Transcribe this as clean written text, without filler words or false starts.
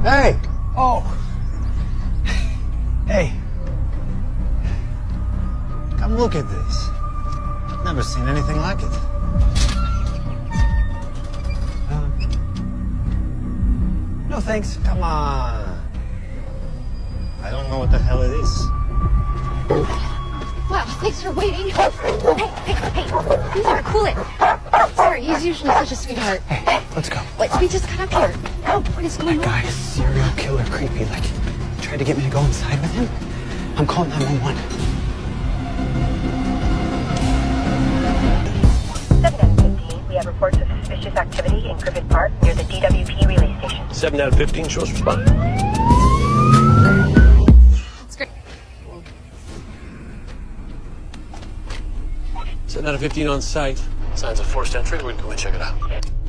Hey! Oh! Hey! Come look at this. I've never seen anything like it. No thanks. Come on. I don't know what the hell it is. Wow, thanks for waiting. Hey, you gotta cool it. Sorry, he's usually such a sweetheart. Hey, let's go. Wait, we just got up here. Oh, what is going on? That guy is serial killer creepy. Like, tried to get me to go inside with him. I'm calling 911. 7 out of 15, we have reports of suspicious activity in Griffith Park near the DWP relay station. 7 out of 15, show us respond. That's great. 7 out of 15 on site. Signs of forced entry. We'd go and check it out.